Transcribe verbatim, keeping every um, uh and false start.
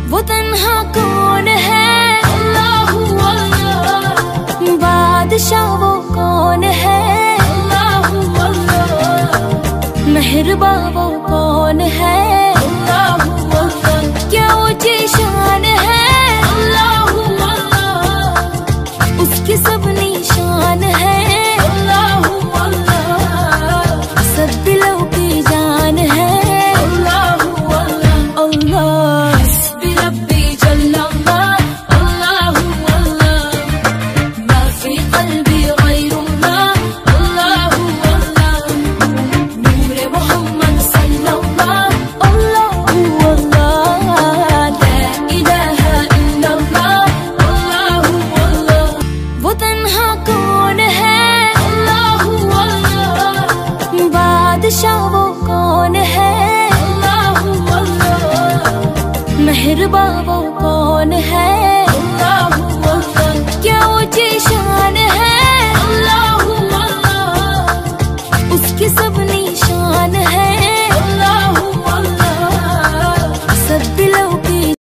वो तन्हा कौन है? अल्लाहू अल्लाह। बादशाह वो कौन है? अल्लाहू अल्लाह। मेहरबा वो कौन है? अल्लाहू अल्लाह। क्या ऊंची शान है? अल्लाहू अल्लाह। उसकी सब निशान है? अल्लाहू अल्लाह। सब दिलों की जान है? अल्लाहू अल्लाह। अल्लाह हस्बी रब्बी जल्लल्लाह। अल्लाहू अल्लाह। मा फी क़ल्बी ग़ैरुल्लाह। अल्लाहू अल्लाह। नूर मोहम्मद सल्लल्लाह। अल्लाहू अल्लाह। ला इलाहा इल्लल्लाह। अल्लाहू अल्लाह। वो तन्हा कौन है? अल्लाहू अल्लाह। बादशाह वो कौन है? अल्लाहू अल्लाह। मेहरबा वो कौन है?